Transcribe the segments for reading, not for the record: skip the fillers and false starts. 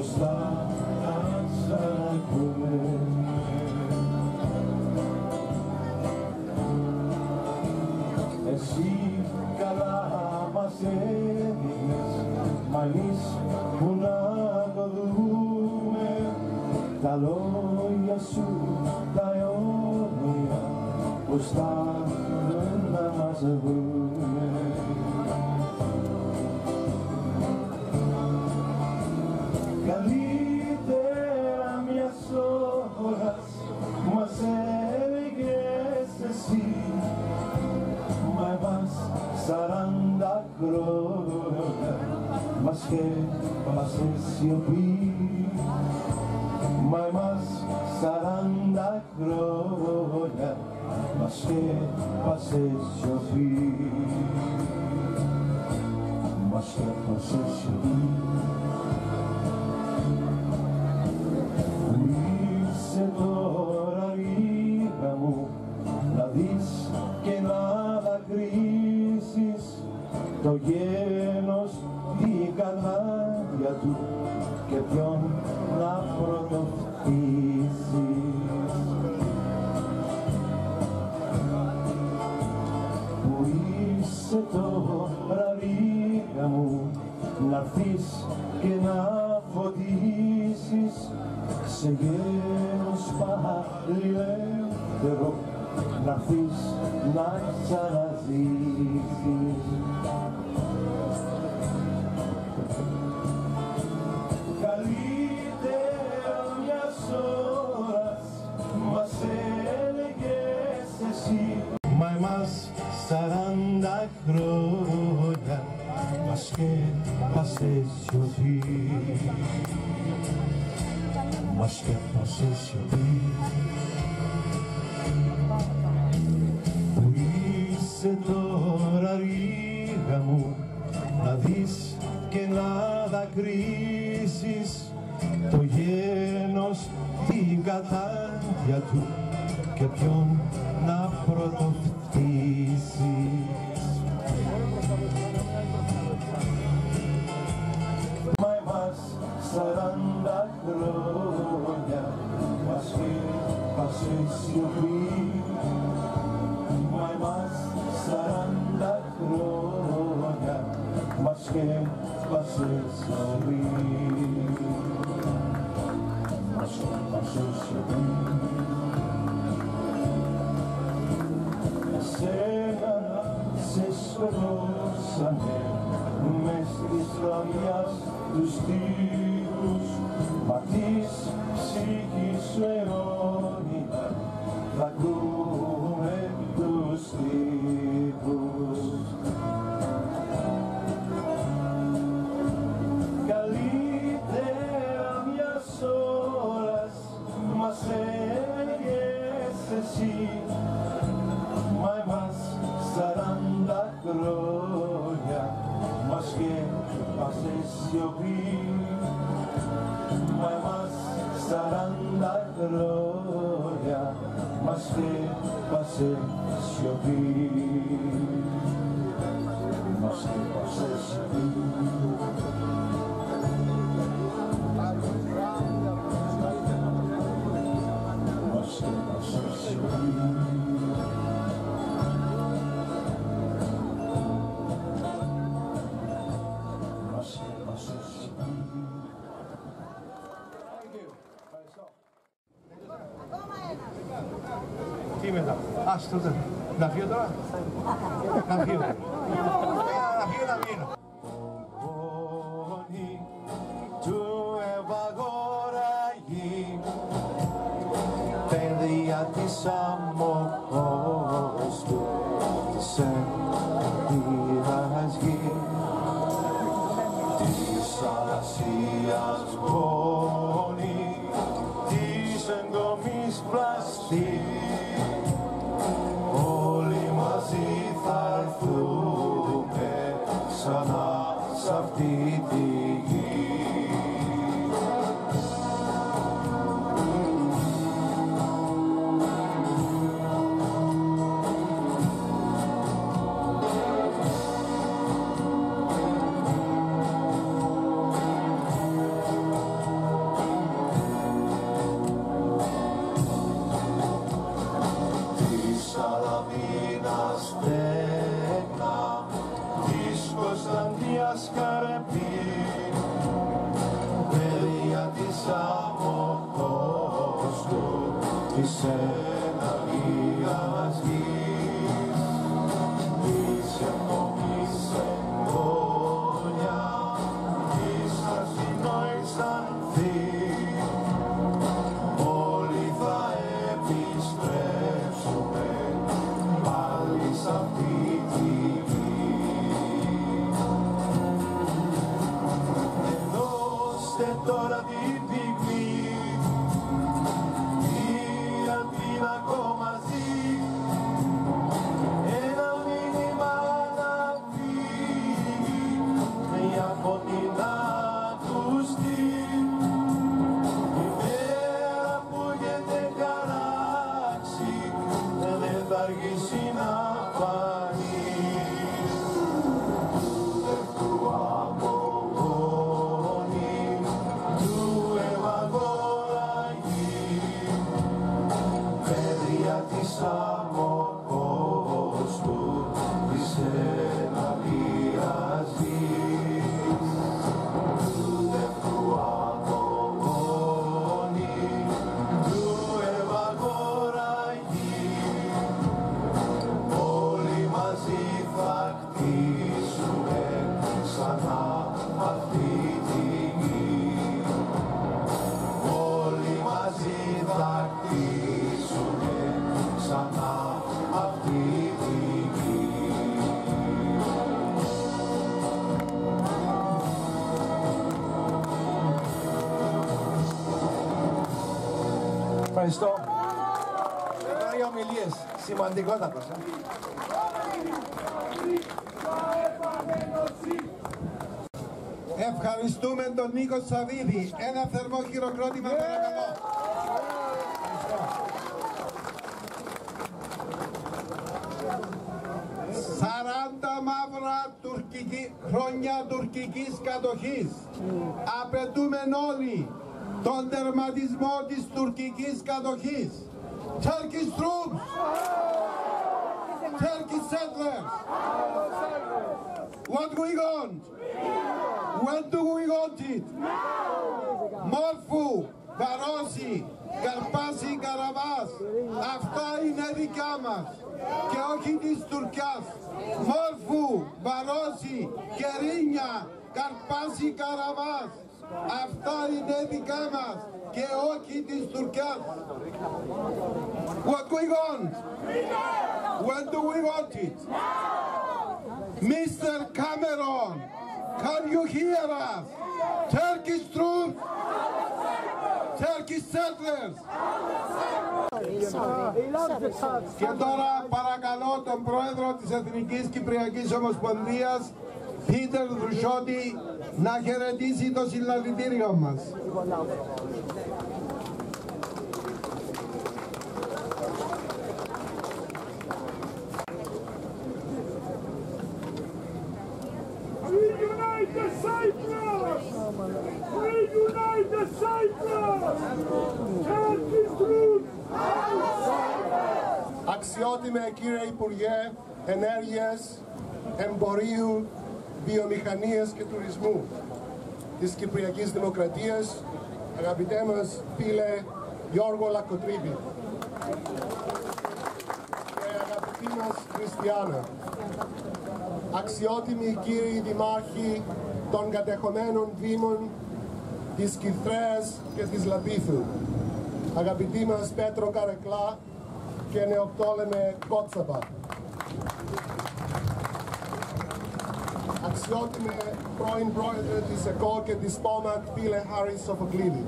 πως θα ξανακούμε. Εσύ καλά μας έδινες, μα εμείς που να το δούμε, τα λόγια σου, τα αιώνια, πως θα να μας βρούμε. Καλύτερα μιας ώρας μας έλεγες εσύ, μα εμάς 40 χρόνια μας σκέπασε σιωπή. Μα εμάς 40 χρόνια μας σκέπασε σιωπή. Μας σκέπασε σιωπή. Που είσαι τώρα λίγα μου, να δεις και να δακρύσεις το γένος, την καρδιά του και ποιον να πρωτοφτήσεις. Που είσαι τώρα λίγα μου, να'ρθείς και να φωτίσεις σε γένος πάλι ελεύθερο, να'ρθείς να ξαναζήσεις. Καλύτερα μιας ώρας μας έλεγες εσύ, μα εμάς 40 χρόνια μας σκέπασε σιωπή. Μας σκέπασε σιωπή. Που είσαι τώρα ρίγα μου, να δεις και να δακρύσεις το γένος, την κατάντια του και ποιον να πρωτοφτήσεις. Μα εμάς 40 χρόνια μας σκέπασε σιωπή. Μα εμάς 40 χρόνια μας σκέπασε σιωπή. Μας σκέπασε σιωπή. Εσένα σε σκοτώσανε μες της φλαμιάς τους τείχους, μα της ψυχής σου αιώνια θα ακούμε τους στίχους. Καλύτερα μιας ώρας μας έλεγες εσύ, μα εμάς 40 χρόνια μας σκέπασε σιωπή. Μα εμάς 40 χρόνια μας σκέπασε σιωπή. Μας σκέπασε σιωπή. Μας σκέπασε σιωπή. Τι μετά, ας τότε, να φύγω τώρα, να φύγω, να βγαίνω. Πόνοι του ευαγοραγή, παιδιά της αμμοχώς του, της empire γη, της Ανασίας πόνοι, της εγκομής πλαστή. Όλοι μαζί θα έρθουμε ξανά σ' αυτή τη γη. εναλίας γης, της εποχής εγγόνια, της αρχινόης ανθή, όλοι θα επιστρέψουμε πάλι σ' αυτή τη γη. Ενώστε τώρα την πυγμή, η Αθήνα ακόμα ζει, ένα μήνυμα να φύγει για φωτεινά του στυλ. Η μέρα που έχετε χαράξει δεν θα αργήσει να φανεί. Του απογόνη του ευαγόραγη, παιδεία της αμοκόστου της εναλίας γης. Του απογόνη του ευαγόραγη, όλοι μαζί θα χτίσουμε ξανά αυτή τη γη. Όλοι μαζί θα χτίσουμε ξανά αυτή τη γη. Ευχαριστώ. Τώρα οι ομιλίες, σημαντικότατος. Ευχαριστούμε τον Νίκο Σαββίδη. Ένα θερμό χειροκρότημα παρακαλώ. Σαράντα μαύρα χρόνια τουρκικής κατοχής. Απαιτούμε όλοι τον τερματισμό της τουρκικής κατοχής. Turkish troops! Turkish settlers! What do we want? When do we want it? Μόρφου, Βαρόση, Καρπάση, Καραβάς. Αυτά είναι δικά μας και όχι της Τουρκιάς. Μόρφου, Βαρόση, Κερίνια, Καρπάση, Καραβάς. Αυτά είναι δικά μας και όχι της Τουρκιάς. What do we want? When do we want it? Mr. Cameron, can you hear us? Turkish troops, Turkish settlers. Και τώρα παρακαλώ τον πρόεδρο της Εθνικής Κυπριακής Ομοσπονδίας, Πίτερ Δρουσιώτη, να χαιρετήσει το συλλαλητήριο μας. Reunite the Cyprus! Reunite the Cyprus! Turkish troops! Αξιότιμε κύριε Υπουργέ Ενέργειας, Εμπορίου, Βιομηχανίας και Τουρισμού της Κυπριακής Δημοκρατίας, αγαπητέ μας φίλε Γιώργο Λακκοτρίπη και αγαπητή μας Χριστιάνα, αξιότιμοι κύριοι δημάρχοι των κατεχομένων δήμων της Κιθρέας και της Λαπίθου, αγαπητοί μας Πέτρο Καρεκλά και Νεοπτόλεμε Κότσαπα, αξιότιμε πρώην πρόεδρε της ΕΚΟ και της ΠΟΜΑΚ φίλε Χάρη Σοφοκλίδη.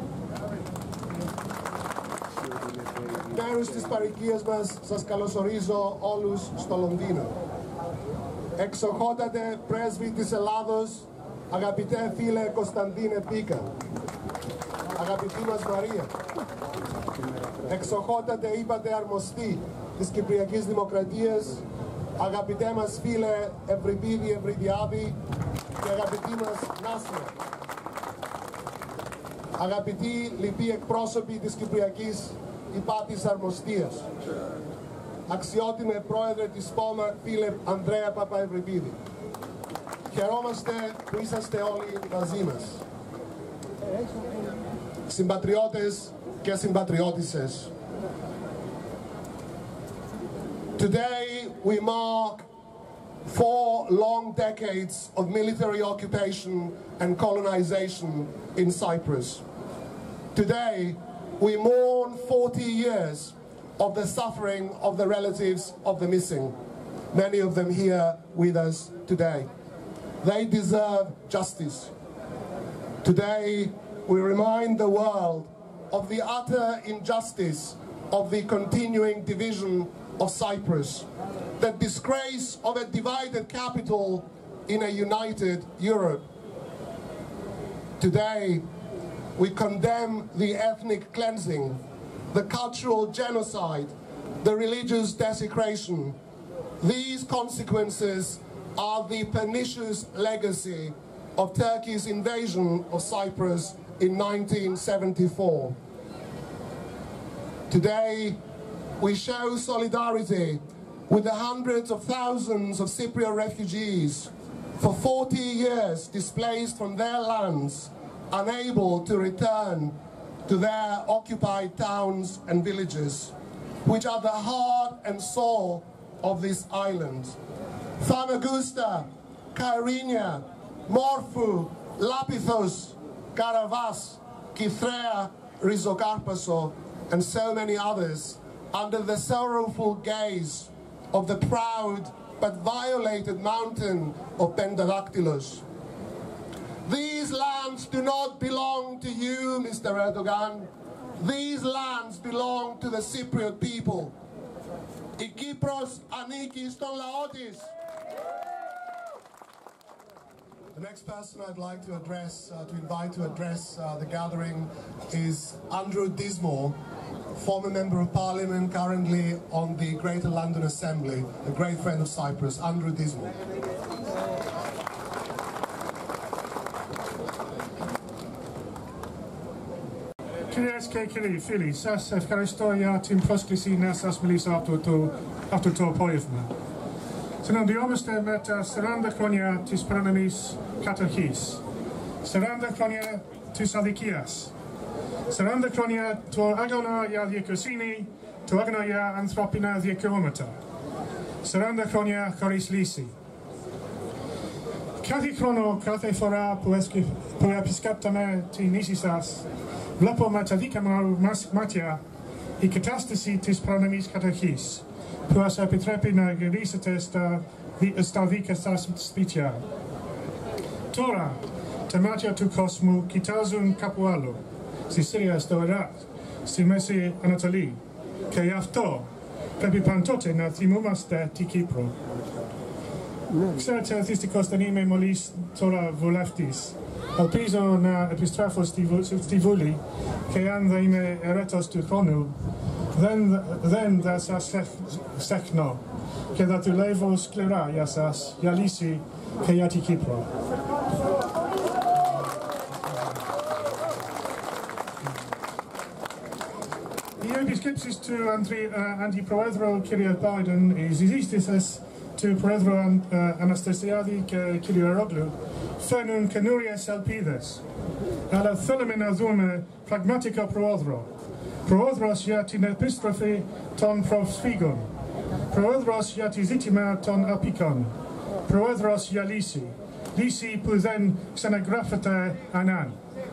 Μέρους της παροικίας μας σας καλωσορίζω όλους στο Λονδίνο. Εξοχότατε πρέσβη της Ελλάδος, αγαπητέ φίλε Κωνσταντίνε Πίκα, αγαπητή μας Μαρία. Εξοχότατε είπατε αρμοστή της Κυπριακής Δημοκρατίας, αγαπητέ μας φίλε Ευρυπίδη Ευρυδιάδη και αγαπητή μας Νάσια. Αγαπητοί λοιποί εκπρόσωποι της Κυπριακής Υπάτης Αρμοστίας, αξιότιμε πρόεδρε της ΠΟΜΑΚ φίλε Ανδρέα Παπαευρυπίδη. Χαιρόμαστε που είσαστε όλοι μαζί μας. Συμπατριώτες και συμπατριώτισσες, Today we mark 4 long decades of military occupation and colonization in Cyprus. Today we mourn 40 years of the suffering of the relatives of the missing, many of them here with us today. They deserve justice. Today we remind the world of the utter injustice of the continuing division of Cyprus, the disgrace of a divided capital in a united Europe. Today, we condemn the ethnic cleansing, the cultural genocide, the religious desecration. These consequences are the pernicious legacy of Turkey's invasion of Cyprus in 1974. Today, we show solidarity with the hundreds of thousands of Cypriot refugees, for 40 years displaced from their lands, unable to return to their occupied towns and villages, which are the heart and soul of this island. Famagusta, Kyrenia, Morphou, Lapithos, Karavas, Kythrea, Rizokárpasso, and so many others, under the sorrowful gaze of the proud but violated mountain of Pentadaktylos. These lands do not belong to you, Mr. Erdogan. These lands belong to the Cypriot people. Η Κύπρος ανήκει στον λαό της. The next person I'd like to invite to address the gathering is Andrew Dismore, former Member of Parliament, currently on the Greater London Assembly, a great friend of Cyprus. Andrew Dismore. Κυρίες και κύριοι φίλοι, σας ευχαριστώ για την πρόσκληση να σας μιλήσω αυτό το απόγευμα. Συναντιόμαστε με τα 40 χρόνια της παράνομης κατοχής, 40 χρόνια της αδικίας, 40 χρόνια του αγώνα για δικαιοσύνη, του αγώνα για ανθρώπινα δικαιώματα, 40 χρόνια χωρίς λύση. Κάθε χρόνο, κάθε φορά που επισκέπτομαι τη νήσι σας, βλέπω με τα δικά μου μάτια η κατάσταση της παράνομης κατοχής, που σας επιτρέπει να γυρίσετε στα δικά σας σπίτια. Τώρα, τα μάτια του κόσμου κοιτάζουν κάπου άλλο, στη Συρία, στο Ιράκ, στη Μέση Ανατολή, και γι' αυτό πρέπει παντότε να θυμούμαστε την Κύπρο. Ξέρετε, δυστυχώς δεν είμαι μόλις τώρα βουλευτής. Ελπίζω να επιστρέφω στη Βουλή και αν δεν είμαι ερέτος του χρόνου, δεν θα σας ξεχνώ και θα δουλεύω σκληρά για σας, για λύση και για την Κύπρο. Οι επισκέψεις του Αντιπροέδρου κ. Biden, οι συζητήσεις του Πρόεδρου Αναστασιάδη και κ. Ερόγλου φέρνουν καινούριες ελπίδες. Αλλά θέλουμε να δούμε πραγματικά πρόεδρο. Πρόεδρος για την επιστροφή των προσφύγων. Πρόεδρος για το ζήτημα των απίκων. Πρόεδρος για λύση. Λύση που δεν ξαναγράφεται ανάν.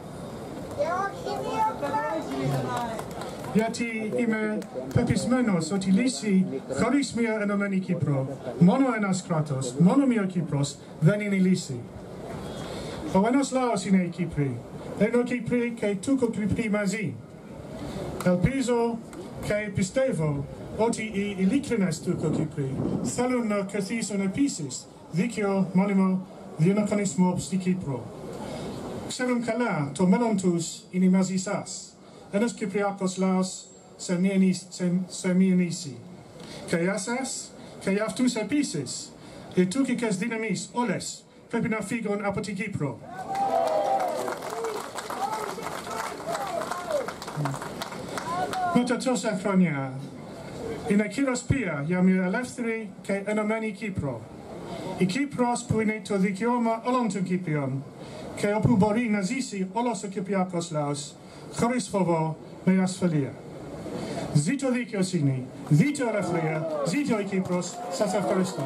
Γιατί είμαι πεπισμένος ότι λύση χωρίς μια ενωμένη Κύπρο, μόνο ένας κράτος, μόνο μια Κύπρος, δεν είναι λύση. Ο ένας λαός είναι οι Κύπροι, ενώ Κύπροι και Τουρκοκύπροι μαζί. Ελπίζω και πιστεύω ότι οι ειλικρινές Τουρκοκύπροι θέλουν να κερδίσουν επίσης δίκαιο μόνιμο διανοκανισμό στη Κύπρο. Ξέρουν καλά το μέλλον τους είναι μαζί σας. Ένας Κυπριακός λαός σε μία νήσι. Και για σας και για αυτούς επίσης, οι τουρκικές δυνάμεις όλες πρέπει να φύγουν από την Κύπρο. Μετά τόσα χρόνια, είναι κύρος πια για μια ελεύθερη και ενωμένη Κύπρο. Η Κύπρος που είναι το δικαίωμα όλων των Κύπριων και όπου μπορεί να ζήσει όλος ο Κυπριακός λαός χωρίς φόβο με ασφαλεία. Ζήτω δικαιοσύνη, ζήτω ελευθερία, ζήτω η Κύπρος. Σας ευχαριστώ.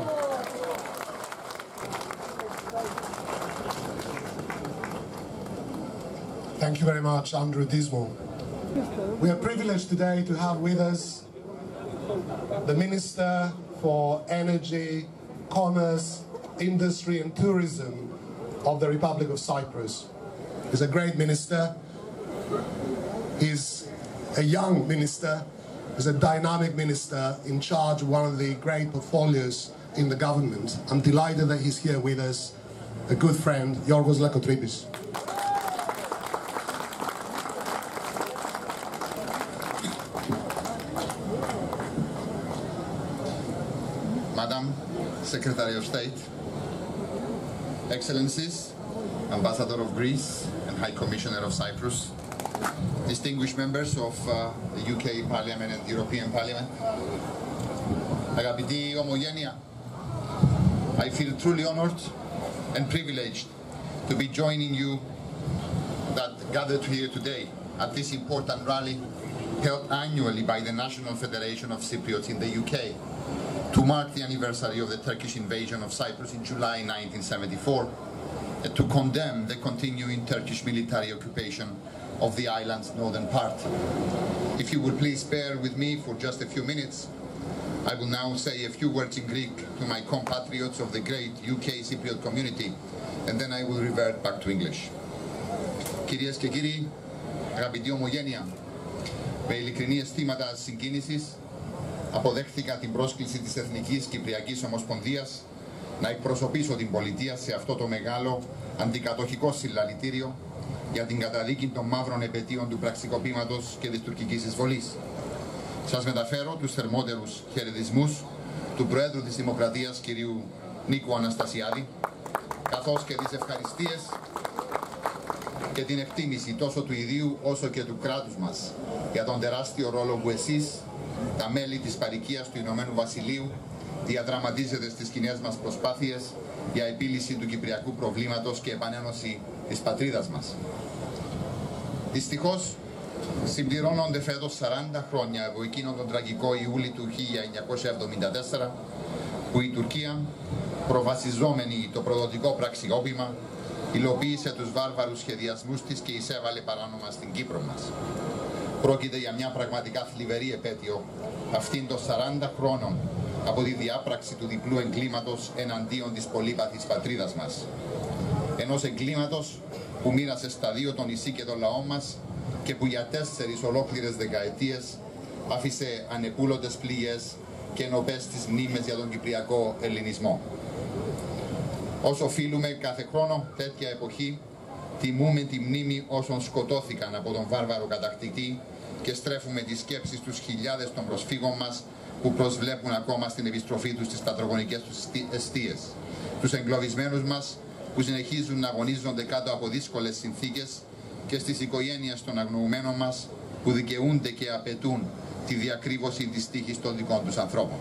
Thank you very much, Andrew Dismal. We are privileged today to have with us the Minister for Energy, Commerce, Industry and Tourism of the Republic of Cyprus. He's a great minister. He's a young minister. He's a dynamic minister in charge of one of the great portfolios in the government. I'm delighted that he's here with us, a good friend, Yorgos Lakotripis. Madam Secretary of State, Excellencies, Ambassador of Greece and High Commissioner of Cyprus, distinguished members of the UK Parliament and European Parliament, Agapiti Omogenia, I feel truly honored and privileged to be joining you that gathered here today at this important rally held annually by the National Federation of Cypriots in the UK to mark the anniversary of the Turkish invasion of Cyprus in July 1974 and to condemn the continuing Turkish military occupation of the island's northern part. If you would please bear with me for just a few minutes, I will now say a few words in Greek to my compatriots of the great UK Cypriot community, and then I will revert back to English. Κυρίες και κύριοι, αγαπητή ομογένεια, με ειλικρινή αισθήματα συγκίνησης αποδέχθηκα την πρόσκληση της Εθνικής Κυπριακής Ομοσπονδίας να εκπροσωπήσω την πολιτεία σε αυτό το μεγάλο αντικατοχικό συλλαλητήριο για την καταδίκη των μαύρων επετείων του πραξικοπήματος και της τουρκικής εισβολής. Σας μεταφέρω τους θερμότερους χαιρετισμούς του Προέδρου της Δημοκρατίας κ. Νίκου Αναστασιάδη, καθώς και τις ευχαριστίες και την εκτίμηση τόσο του ιδίου όσο και του κράτους μας για τον τεράστιο ρόλο που εσείς, τα μέλη της παροικίας του Ηνωμένου Βασιλείου, διαδραματίζετε στις κοινές μας προσπάθειες για επίλυση του κυπριακού προβλήματος και επανένωση της πατρίδας μας. Δυστυχώς, συμπληρώνονται φέτος 40 χρόνια από εκείνον τον τραγικό Ιούλη του 1974, που η Τουρκία, προβασιζόμενη το προδοτικό πραξικόπημα, υλοποίησε τους βάρβαρους σχεδιασμούς της και εισέβαλε παράνομα στην Κύπρο μας. Πρόκειται για μια πραγματικά θλιβερή επέτειο αυτήν των 40 χρόνων από τη διάπραξη του διπλού εγκλήματος εναντίον της πολύπαθης πατρίδας μας. Ενός εγκλήματος που μοίρασε στα δύο το νησί και το λαό μας και που για 4 ολόκληρες δεκαετίες άφησε ανεπούλωτες πληγές και νοπές στις μνήμες για τον κυπριακό ελληνισμό. Όσο οφείλουμε κάθε χρόνο τέτοια εποχή, τιμούμε τη μνήμη όσων σκοτώθηκαν από τον βάρβαρο κατακτητή και στρέφουμε τις σκέψεις στους χιλιάδες των προσφύγων μας που προσβλέπουν ακόμα στην επιστροφή τους στις πατρογονικές τους εστίες, τους εγκλωβισμένους μας που συνεχίζουν να αγωνίζονται κάτω από δύσκολες συνθήκες και στις οικογένειες των αγνοουμένων μας που δικαιούνται και απαιτούν τη διακρύβωση της τύχης των δικών τους ανθρώπων.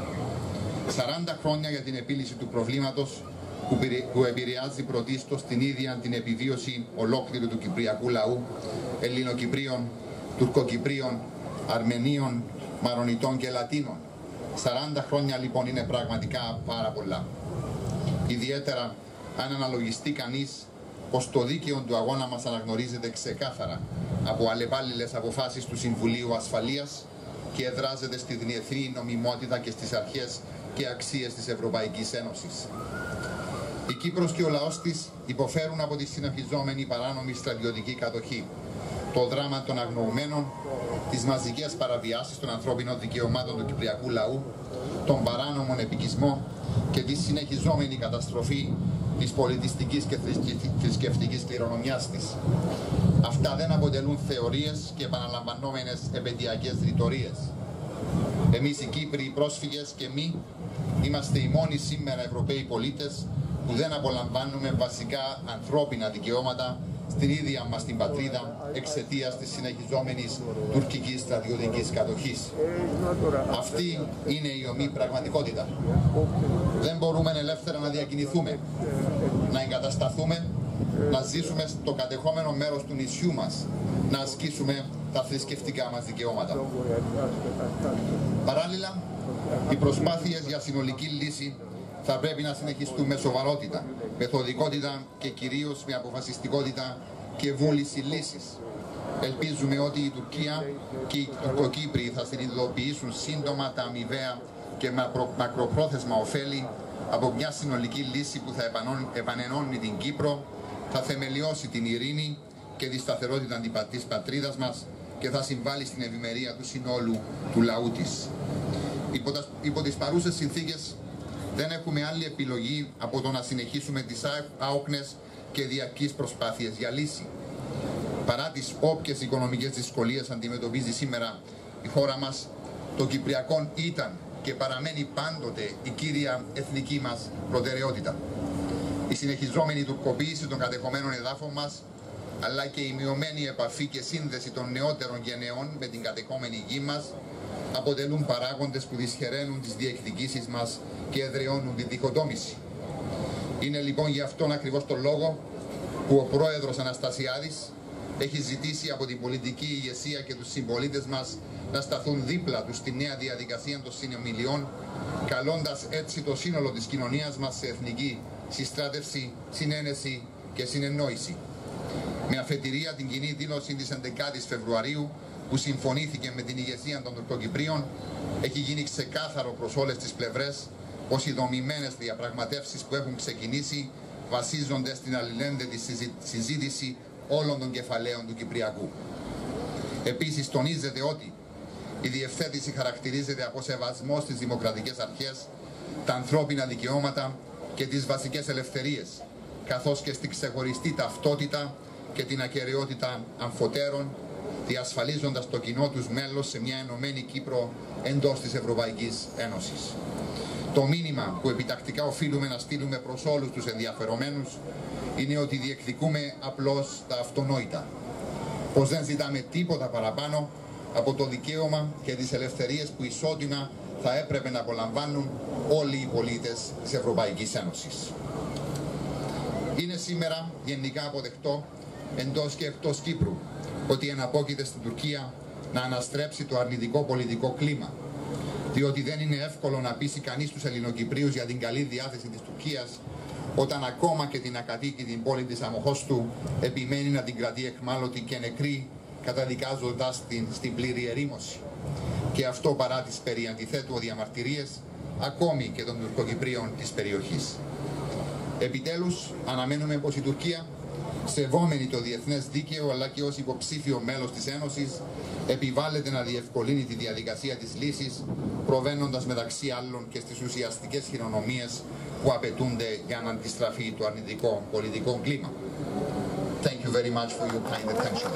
40 χρόνια για την επίλυση του προβλήματος που επηρεάζει πρωτίστως την ίδια την επιβίωση ολόκληρου του κυπριακού λαού, Ελληνοκυπρίων, Τουρκοκυπρίων, Αρμενίων, Μαρονιτών και Λατίνων. 40 χρόνια λοιπόν είναι πραγματικά πάρα πολλά. Ιδιαίτερα αν αναλογιστεί κανείς πως το δίκαιο του αγώνα μας αναγνωρίζεται ξεκάθαρα από αλλεπάλληλες αποφάσεις του Συμβουλίου Ασφαλείας και εδράζεται στη διεθνή νομιμότητα και στις αρχές και αξίες της Ευρωπαϊκής Ένωσης. Η Κύπρος και ο λαός της υποφέρουν από τη συνεχιζόμενη παράνομη στρατιωτική κατοχή, το δράμα των αγνοουμένων, τις μαζικές παραβιάσεις των ανθρώπινων δικαιωμάτων του κυπριακού λαού, τον παράνομο επικισμό και τη συνεχιζόμενη καταστροφή της πολιτιστικής και θρησκευτικής κληρονομιάς της. Αυτά δεν αποτελούν θεωρίες και επαναλαμβανόμενες επαιτειακές ρητορίες. Εμείς οι Κύπροι, οι πρόσφυγες και εμείς είμαστε οι μόνοι σήμερα Ευρωπαίοι πολίτες που δεν απολαμβάνουμε βασικά ανθρώπινα δικαιώματα στην ίδια μας την πατρίδα εξαιτίας της συνεχιζόμενης τουρκικής στρατιωτικής κατοχής. Αυτή είναι η ομή πραγματικότητα. Δεν μπορούμε ελεύθερα να διακινηθούμε, να εγκατασταθούμε να ζήσουμε στο κατεχόμενο μέρος του νησιού μας, να ασκήσουμε τα θρησκευτικά μας δικαιώματα. Παράλληλα, οι προσπάθειες για συνολική λύση θα πρέπει να συνεχιστούν με σοβαρότητα, μεθοδικότητα και κυρίως με αποφασιστικότητα και βούληση λύσης. Ελπίζουμε ότι η Τουρκία και οι Τουρκοκύπροι θα συνειδητοποιήσουν σύντομα τα αμοιβαία και μακροπρόθεσμα ωφέλη από μια συνολική λύση που θα επανενώνει την Κύπρο, θα θεμελιώσει την ειρήνη και τη σταθερότητα της πατρίδας μας και θα συμβάλλει στην ευημερία του συνόλου του λαού της. Υπό τις παρούσες συνθήκες δεν έχουμε άλλη επιλογή από το να συνεχίσουμε τις άοκνες και διαρκείς προσπάθειες για λύση. Παρά τις όποιες οικονομικές δυσκολίες αντιμετωπίζει σήμερα η χώρα μας, το Κυπριακό ήταν και παραμένει πάντοτε η κύρια εθνική μας προτεραιότητα. Η συνεχιζόμενη τουρκοποίηση των κατεχομένων εδάφων μας, αλλά και η μειωμένη επαφή και σύνδεση των νεότερων γενεών με την κατεχόμενη γη μας, αποτελούν παράγοντες που δυσχεραίνουν τις διεκδικήσεις μας και εδραιώνουν τη διχοτόμηση. Είναι λοιπόν γι' αυτόν ακριβώς τον λόγο που ο πρόεδρος Αναστασιάδης έχει ζητήσει από την πολιτική ηγεσία και τους συμπολίτες μας να σταθούν δίπλα τους στη νέα διαδικασία των συνομιλιών, καλώντας έτσι το σύνολο της κοινωνίας μας σε εθνική συστράτευση, συνένεση και συνεννόηση. Με αφετηρία την κοινή δήλωση της 11ης Φεβρουαρίου που συμφωνήθηκε με την ηγεσία των Τουρκοκυπρίων, έχει γίνει ξεκάθαρο προς όλες τις πλευρές πως οι δομημένες διαπραγματεύσεις που έχουν ξεκινήσει βασίζονται στην αλληλένδετη συζήτηση όλων των κεφαλαίων του Κυπριακού. Επίσης τονίζεται ότι η διευθέτηση χαρακτηρίζεται από σεβασμό στις δημοκρατικές αρχές, τα ανθρώπινα δικαιώματα και τις βασικές ελευθερίες, καθώς και στη ξεχωριστή ταυτότητα και την ακεραιότητα αμφωτέρων, διασφαλίζοντας το κοινό τους μέλος σε μια ενωμένη Κύπρο εντός της Ευρωπαϊκής Ένωσης. Το μήνυμα που επιτακτικά οφείλουμε να στείλουμε προς όλους τους ενδιαφερομένους είναι ότι διεκδικούμε απλώς τα αυτονόητα. Πως δεν ζητάμε τίποτα παραπάνω από το δικαίωμα και τις ελευθερίες που ισότιμα θα έπρεπε να απολαμβάνουν όλοι οι πολίτες της Ευρωπαϊκής Ένωσης. Είναι σήμερα γενικά αποδεκτό εντός και εκτός Κύπρου ότι εναπόκειται στην Τουρκία να αναστρέψει το αρνητικό πολιτικό κλίμα, διότι δεν είναι εύκολο να πείσει κανείς τους Ελληνοκυπρίους για την καλή διάθεση της Τουρκίας, όταν ακόμα και την ακατοίκητη πόλη της Αμοχώστου επιμένει να την κρατεί εχμάλωτη και νεκρή, καταδικάζοντας την στην πλήρη ερήμωση. Και αυτό παρά τις περί αντιθέτου διαμαρτυρίες, ακόμη και των Τουρκοκυπρίων της περιοχής. Επιτέλους, αναμένουμε πως η Τουρκία, σεβόμενη το διεθνές δίκαιο αλλά και ως υποψήφιο μέλος της Ένωσης, επιβάλλεται να διευκολύνει τη διαδικασία της λύσης, προβαίνοντας μεταξύ άλλων και στις ουσιαστικές χειρονομίες που απαιτούνται για να αντιστραφεί το αρνητικό πολιτικό κλίμα. Thank you very much for your kind attention.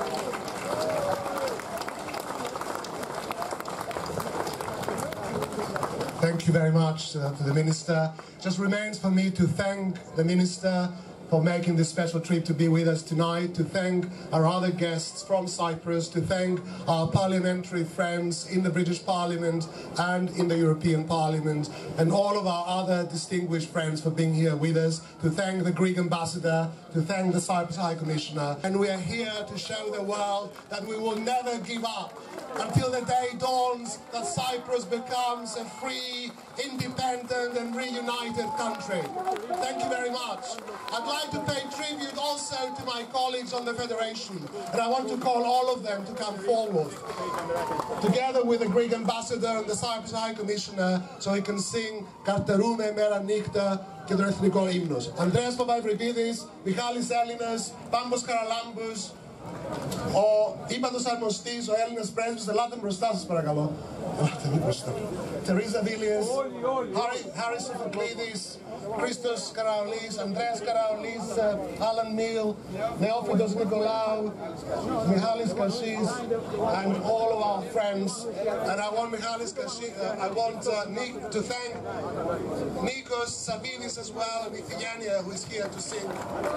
Thank you very much to the Minister. Just remains for me to thank the Minister for making this special trip to be with us tonight, to thank our other guests from Cyprus, to thank our parliamentary friends in the British Parliament and in the European Parliament, and all of our other distinguished friends for being here with us, to thank the Greek ambassador, to thank the Cyprus High Commissioner. And we are here to show the world that we will never give up until the day dawns that Cyprus becomes a free, independent and reunited country. Thank you very much. I'd like to pay tribute also to my colleagues on the Federation, and I want to call all of them to come forward, together with the Greek ambassador and the Cyprus High Commissioner, so he can sing Καρτερούμε μέρα νύχτα και τον εθνικό ύμνος. Ανδρέας Παπαευρυπίδης, Μιχάλης Έλληνας, Πάμπος Καραλάμπους, ο ύπατος αρμοστής, ο Έλληνας πρέσβης, ελάτε μπροστά σας παρακαλώ. Ελάτε μπροστά. Τερίζα Βίλιες, Χάρης Σοφοκλίδης, Christos Karaolis, Andreas Karaolis, Alan Neal, Neophytos Nikolaou, Michalis Kashis, and all of our friends. And I want Michalis Kashis, to thank Nikos Savidis as well, and Iphigenia, who is here to sing.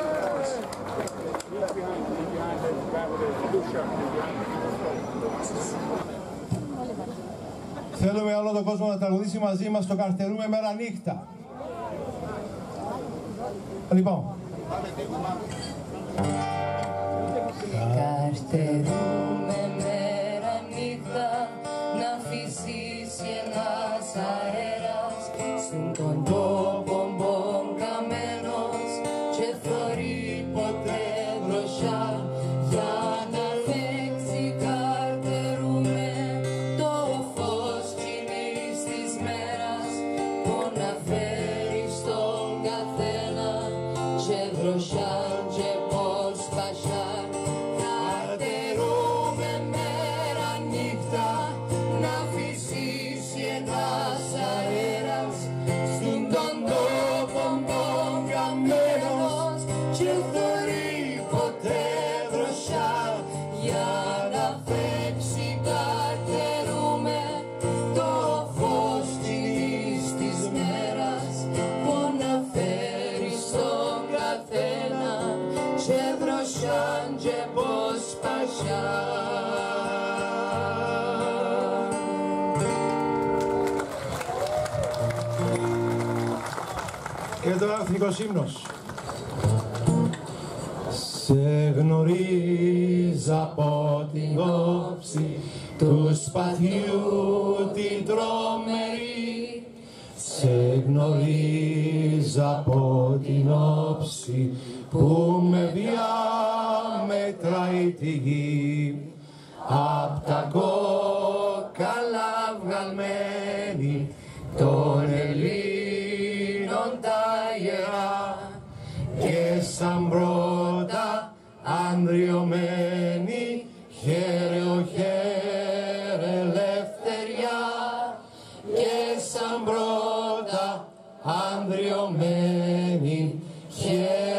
Θέλουμε όλο τον κόσμο να τραγουδήσει μαζί μας το «Καρτερούμε μέρα νύχτα». Λοιπόν, Καρτερούμε μέρα νύχτα να φυσήσει ένας αέρας στον τον τόπο μπον καμένος και θωρεί ποτέ βροχιά για να φέξει. Καρτερούμε το φως κοινής της μέρας που να φέρει στον καθένα και βροχιά και πως πασιά. Καρτερούμε μέρα νύχτα να φυσήσει ένας αέρας στον τον τόπο μπον καμένος και θωρεί ποτέ βροχιά για να φέξει. Καρτερούμε το φως κοινής της μέρας που να φέρει στον καθένα και βροχιά και πως πασιά. Και τώρα εθνικός ύμνος. Σε γνωρίζω από την όψη του σπαθιού την τρομερή. Σε γνωρίζω από την όψη που με διάμετράει τη γη. Απ' τα κόκαλα βγαλμένη των Ελλήνων τα ιερά και σαν πρώτα ανδριωμένη χαίρε ο χαίρε ελευθεριά και σαν πρώτα ανδριωμένη χαίρε